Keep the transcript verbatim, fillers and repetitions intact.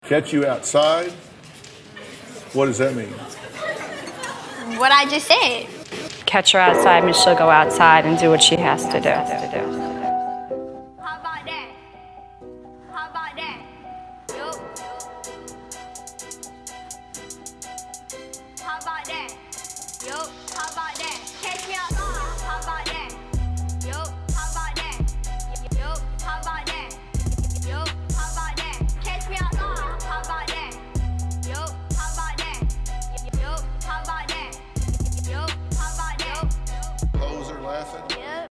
Catch you outside? What does that mean? What I just said. Catch her outside and she'll go outside and do what she has to do. How about that? How about that? Yup. How about that? Yup. How about that? Catch me outside.